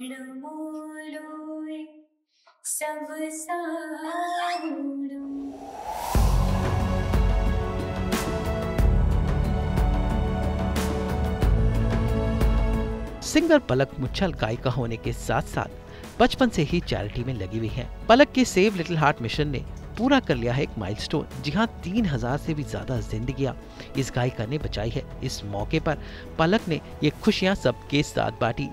रमोलोय सब साहुरो। सिंगर पलक मुच्छल गायिका होने के साथ साथ बचपन से ही चैरिटी में लगी हुई हैं। पलक के सेव लिटिल हार्ट मिशन ने पूरा कर लिया है एक माइलस्टोन, जहां 3000 से भी ज्यादा जिंदगियां इस गायिका ने बचाई है। इस मौके पर पलक ने ये खुशियां सबके साथ बांटी।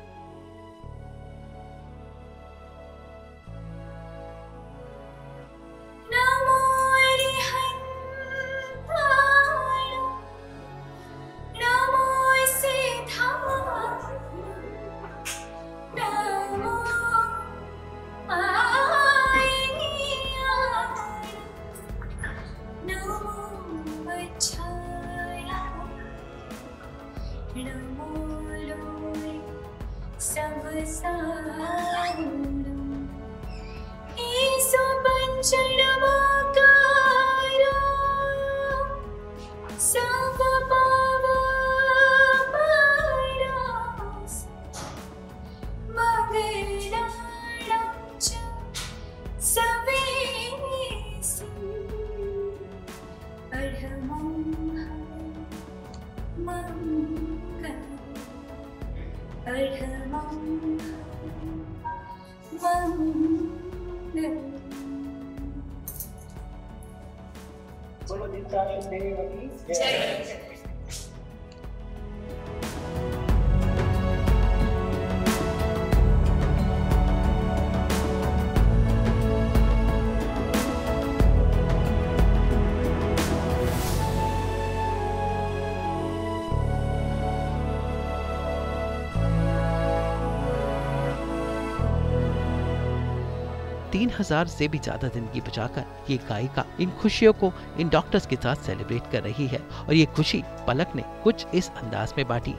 सब साहुरो ईसो पंचनमकारो सब पावपारास मंगलाणां च सवेसि अर्हमं मंगलम् अर्हमं मंगलम्। बोलो नित्यानंद देव की जय। तीन 3000 से भी ज्यादा जिंदगी बचाकर ये गायिका इन खुशियों को इन डॉक्टर्स के साथ सेलिब्रेट कर रही है और ये खुशी पलक ने कुछ इस अंदाज में बांटी।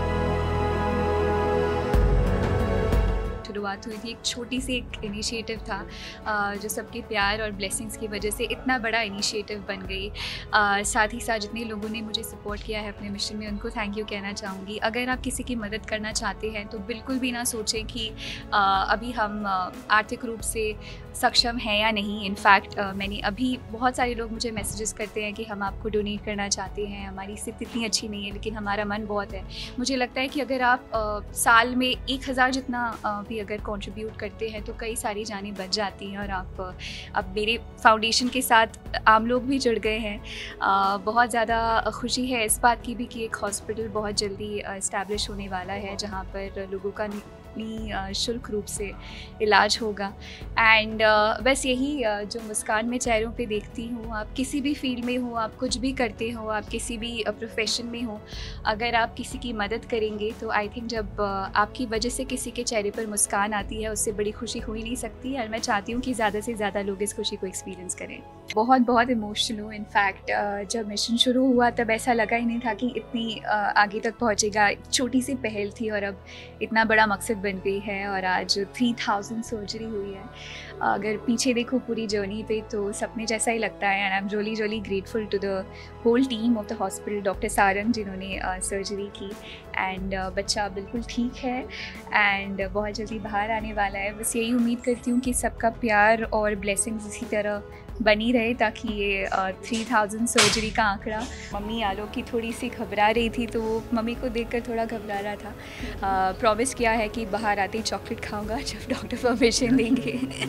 शुरुआत हुई थी, एक छोटी सी एक इनिशिएटिव था जो सबके प्यार और ब्लेसिंग्स की वजह से इतना बड़ा इनिशिएटिव बन गई। साथ ही साथ जितने लोगों ने मुझे सपोर्ट किया है अपने मिशन में, उनको थैंक यू कहना चाहूँगी। अगर आप किसी की मदद करना चाहते हैं तो बिल्कुल भी ना सोचें कि अभी हम आर्थिक रूप से सक्षम हैं या नहीं। इनफैक्ट मैंने अभी बहुत सारे लोग मुझे मैसेजेस करते हैं कि हम आपको डोनेट करना चाहते हैं, हमारी स्थिति इतनी अच्छी नहीं है लेकिन हमारा मन बहुत है। मुझे लगता है कि अगर आप साल में 1000 जितना भी अगर कंट्रीब्यूट करते हैं तो कई सारी जानें बच जाती हैं। और आप अब मेरे फाउंडेशन के साथ आम लोग भी जुड़ गए हैं। बहुत ज़्यादा खुशी है इस बात की भी कि एक हॉस्पिटल बहुत जल्दी इस्टेब्लिश होने वाला है जहाँ पर लोगों का शुल्क रूप से इलाज होगा। एंड बस यही जो मुस्कान में चेहरों पे देखती हूँ, आप किसी भी फील्ड में हो, आप कुछ भी करते हो, आप किसी भी प्रोफेशन में हो, अगर आप किसी की मदद करेंगे तो आई थिंक जब आपकी वजह से किसी के चेहरे पर मुस्कान आती है उससे बड़ी खुशी हो ही नहीं सकती। और मैं चाहती हूँ कि ज़्यादा से ज़्यादा लोग इस खुशी को एक्सपीरियंस करें। बहुत बहुत इमोशनल हूँ। इनफैक्ट जब मिशन शुरू हुआ तब ऐसा लगा ही नहीं था कि इतनी आगे तक पहुँचेगा। छोटी सी पहल थी और अब इतना बड़ा मकसद बन गई है और आज 3000 सर्जरी हुई है। अगर पीछे देखो पूरी जर्नी पे तो सपने जैसा ही लगता है। And I am really grateful to the whole team of the hospital, doctor Sarang जिन्होंने सर्जरी की। एंड बच्चा बिल्कुल ठीक है एंड बहुत जल्दी बाहर आने वाला है। बस यही उम्मीद करती हूँ कि सबका प्यार और ब्लेसिंग्स इसी तरह बनी रहे ताकि ये 3000 सर्जरी का आंकड़ा। मम्मी आलोक की थोड़ी सी घबरा रही थी तो वो मम्मी को देखकर थोड़ा घबरा रहा था। प्रॉमिस किया है कि बाहर आते ही चॉकलेट खाऊंगा जब डॉक्टर परमिशन देंगे।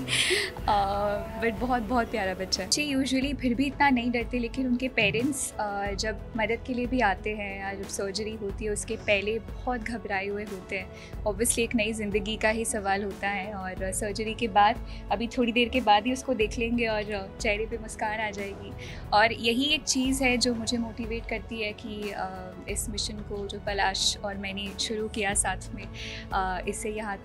बट बहुत बहुत प्यारा बच्चा है। यूजुअली फिर भी इतना नहीं डरते लेकिन उनके पेरेंट्स जब मदद के लिए भी आते हैं या जब सर्जरी होती है उसके पहले बहुत घबराए हुए होते हैं। ऑब्वियसली एक नई ज़िंदगी का ही सवाल होता है और सर्जरी के बाद अभी थोड़ी देर के बाद ही उसको देख लेंगे और चेहरे पे मुस्कान आ जाएगी। और यही एक चीज़ है जो मुझे मोटिवेट करती है कि इस मिशन को जो पलाश और मैंने शुरू किया साथ में, इससे यहाँ तक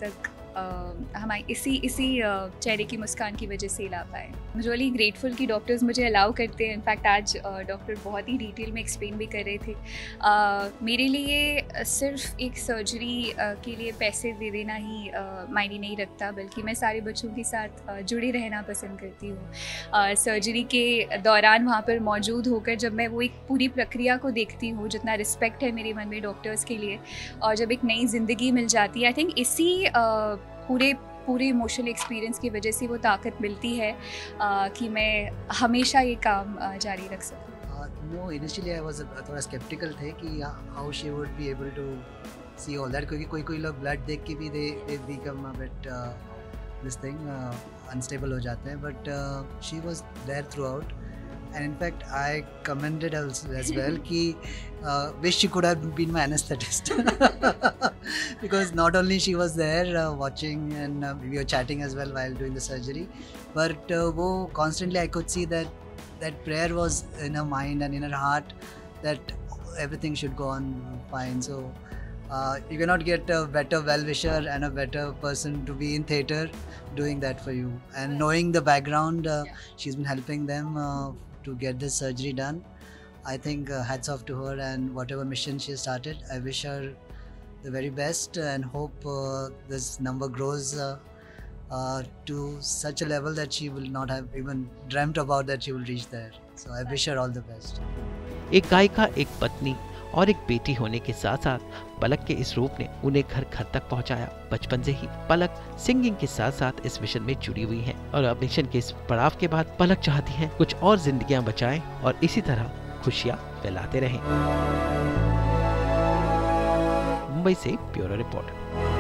हमारी इसी चेहरे की मुस्कान की वजह से ला पाए। आई रियली ग्रेटफुल कि डॉक्टर्स मुझे अलाउ करते हैं। इनफैक्ट आज डॉक्टर बहुत ही डिटेल में एक्सप्लेन भी कर रहे थे। मेरे लिए सिर्फ एक सर्जरी के लिए पैसे दे देना ही मायने नहीं रखता, बल्कि मैं सारे बच्चों के साथ जुड़े रहना पसंद करती हूँ। सर्जरी के दौरान वहाँ पर मौजूद होकर जब मैं वो एक पूरी प्रक्रिया को देखती हूँ, जितना रिस्पेक्ट है मेरे मन में डॉक्टर्स के लिए, और जब एक नई ज़िंदगी मिल जाती है, आई थिंक इसी पूरे इमोशनल एक्सपीरियंस की वजह से वो ताकत मिलती है कि मैं हमेशा ये काम जारी रख सकूँ। No, initially I was थोड़ा skeptical थे कि how she would be able to see all that, क्योंकि कोई लोग blood देख के भी they become a bit this thing unstable हो जाते हैं, but she was there throughout. And in fact, I commended her as well कि wish she could have been my anesthetist because not only she was there watching and we were chatting as well while doing the surgery, but वो constantly I could see that prayer was in her mind and in her heart that everything should go on fine. So you cannot get a better well-wisher and a better person to be in theatre doing that for you. And knowing the background, she's been helping them to get this surgery done. I think hats off to her and whatever mission she started. I wish her the very best and hope this number grows to such a level that she will not have even dreamt about that she will reach there. So I wish her all the best. एक गायिका, एक पत्नी और एक बेटी होने के साथ साथ पलक के इस रूप ने उन्हें घर घर तक पहुंचाया। बचपन से ही पलक सिंगिंग के साथ साथ इस मिशन में जुड़ी हुई हैं और अब मिशन के इस पड़ाव के बाद पलक चाहती हैं कुछ और जिंदगियां बचाएं और इसी तरह खुशियां फैलाते रहें। मुंबई से ब्यूरो रिपोर्ट।